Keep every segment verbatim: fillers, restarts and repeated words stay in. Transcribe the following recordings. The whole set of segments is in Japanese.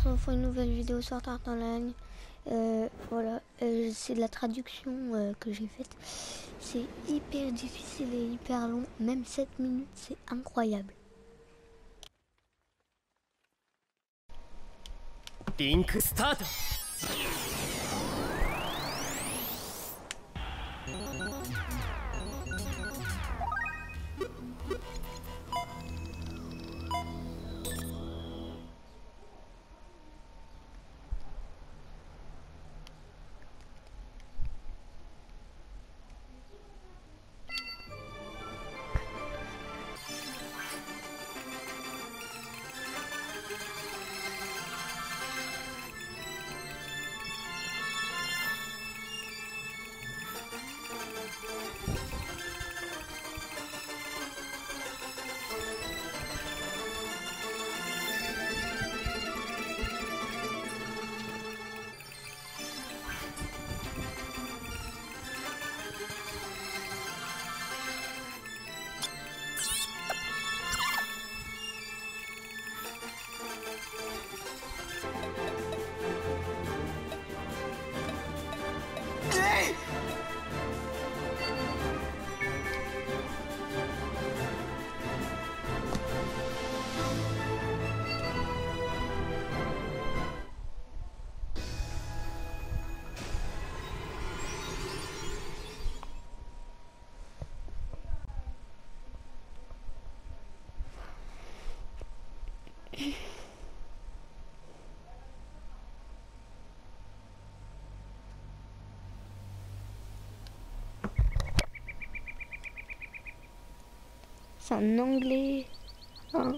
retrouve pour une nouvelle vidéo sur Art Online. Euh, voilà, euh, c'est de la traduction euh, que j'ai faite. C'est hyper difficile et hyper long, même sept minutes, c'est incroyable. Link start. C'est en anglais. Hein.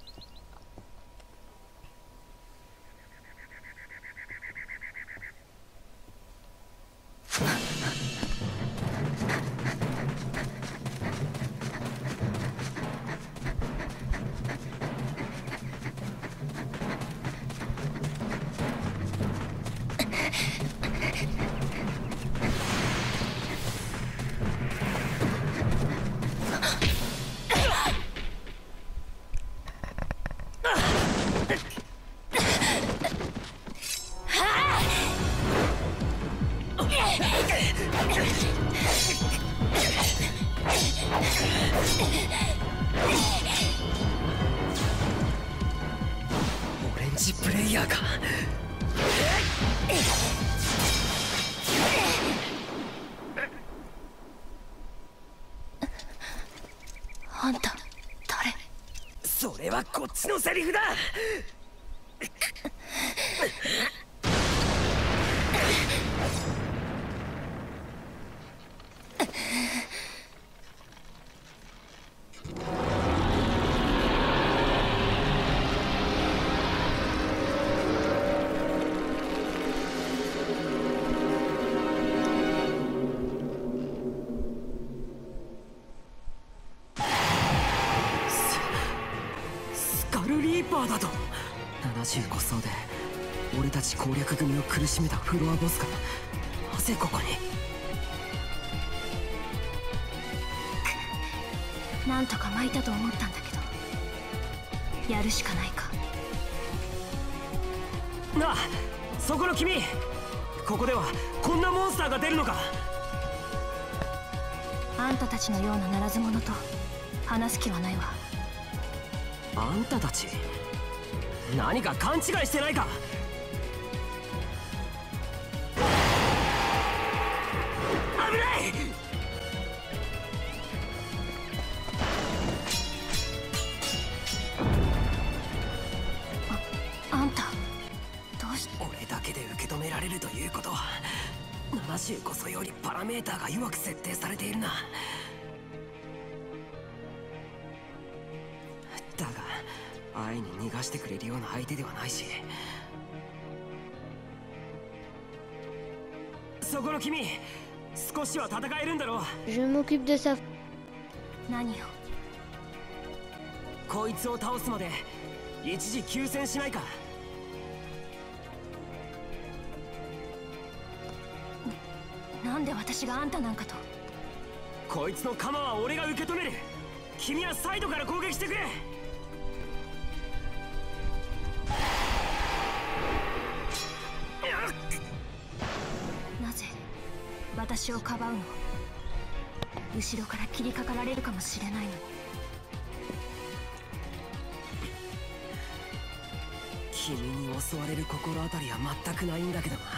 オレンジプレイヤーか。 あんた誰？ それはこっちのセリフだ。スカルリーパーだと。ななじゅうご層で俺たち攻略組を苦しめたフロアボスがなぜここに。 なんとか巻いたと思ったんだけど、やるしかないか。 なあ、そこの君、ここではこんなモンスターが出るのか。 あんたたちのようなならず者と話す気はないわ。 あんたたち何か勘違いしてないか。危ない。 あ、あんたどうして。 俺だけで受け止められるということはななじゅうご層よりパラメーターが弱く設定されているな。だが安易に逃がしてくれるような相手ではないし。そこの君、少しは戦えるんだろう。 Je m'occupe de ça. 何を？ こいつを倒すまで一時休戦しないか。 なんで私があんたなんかと。 こいつの鎌は俺が受け止める。君はサイドから攻撃してくれ。 私をかばうの？後ろから切りかかられるかもしれないのに。 君に襲われる心当たりは全くないんだけどな。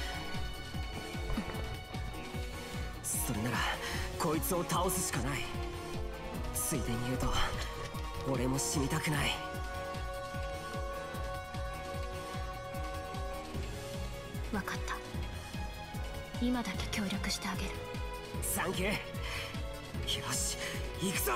それならこいつを倒すしかない。ついでに言うと俺も死にたくない。 分かった。今だけ協力してあげる。 サンキュー。よし行くぞ。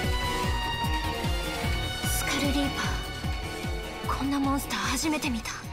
こんなモンスター初めて見た。